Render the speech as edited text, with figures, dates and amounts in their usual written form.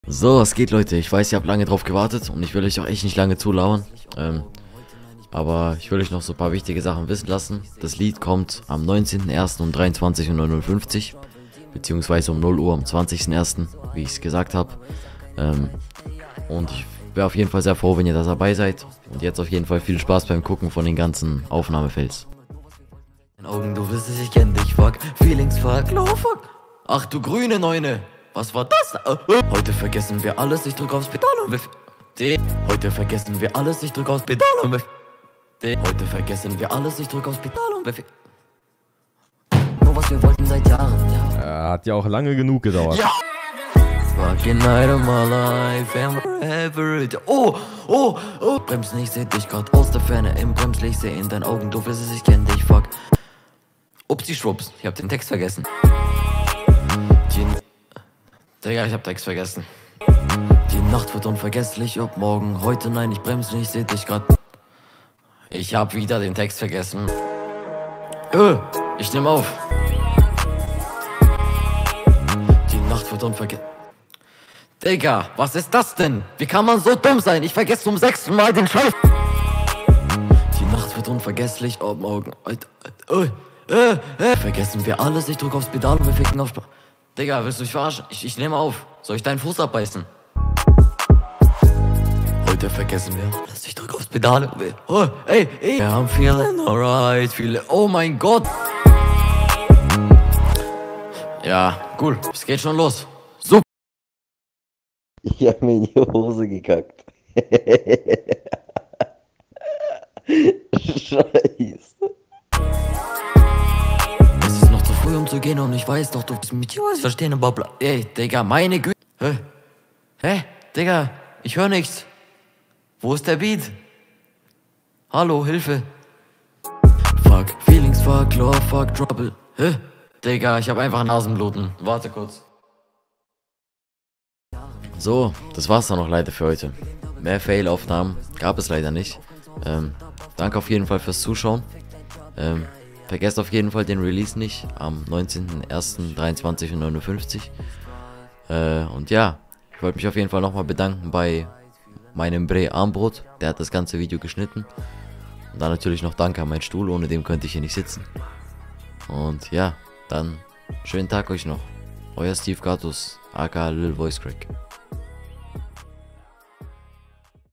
So, es geht, Leute. Ich weiß, ihr habt lange drauf gewartet und ich will euch auch echt nicht lange zulauern. Aber ich will euch noch so ein paar wichtige Sachen wissen lassen. Das Lied kommt am 19.01. um 23:59 Uhr, beziehungsweise um 0 Uhr am 20.01., wie ich es gesagt habe. Und ich wäre auf jeden Fall sehr froh, wenn ihr da dabei seid. Und jetzt auf jeden Fall viel Spaß beim Gucken von den ganzen Aufnahmefails. In Augen, du wirst es, ich kenn dich, fuck. Feelings, fuck, no, fuck. Ach du grüne Neune, was war das? Heute vergessen wir alles, ich drück aufs Pedal und wir... Heute vergessen wir alles, ich drück aufs Pedal und wir... Heute vergessen wir alles, ich drück aufs Pedal und wir... Nur was wir wollten seit Jahren, ja. Hat ja auch lange genug gedauert. Ja! Fucking night of my life and wherever it... Oh! Bremsen, ich seh dich grad aus der Ferne im Bremslicht, seh in deinen Augen, du wirst es, ich kenn dich, fuck. Upsi schwupps, ich hab den Text vergessen. Digga, ich hab Text vergessen. Die Nacht wird unvergesslich, ob morgen, heute nein, ich bremse nicht, seh dich grad. Ich hab wieder den Text vergessen. Ich nehm auf. Die Nacht wird unvergesslich. Digga, was ist das denn? Wie kann man so dumm sein? Ich vergesse zum 6. Mal den Scheiß. Die Nacht wird unvergesslich, ob morgen, vergessen wir alles, ich drück aufs Pedal und wir ficken auf... Digga, willst du mich verarschen? Ich nehme auf. Soll ich deinen Fuß abbeißen? Heute vergessen wir alles, ich drück aufs Pedal und wir... Yeah, I'm feeling alright, oh mein Gott! Ja, cool, es geht schon los. Super! Ich hab mir in die Hose gekackt. Scheiße. Es ist noch zu früh, um zu gehen und ich weiß doch, du bist mit dir was verstehen, aber bla... Ey, Digga, meine Güte... Hä? Digga, ich höre nichts. Wo ist der Beat? Hallo, Hilfe. Fuck, Feelings, fuck, love, fuck, trouble. Digga, ich hab einfach Nasenbluten. Warte kurz. So, das war's dann noch leider für heute. Mehr Fail-Aufnahmen gab es leider nicht. Danke auf jeden Fall fürs Zuschauen. Vergesst auf jeden Fall den Release nicht am 19.01. 23:59 Uhr. Und ja, ich wollte mich auf jeden Fall nochmal bedanken bei meinem Bre Armbrot. Der hat das ganze Video geschnitten. Und dann natürlich noch Danke an meinen Stuhl, ohne dem könnte ich hier nicht sitzen. Und ja, dann schönen Tag euch noch. Euer Steve Gatus, aka Lil Voice Crack.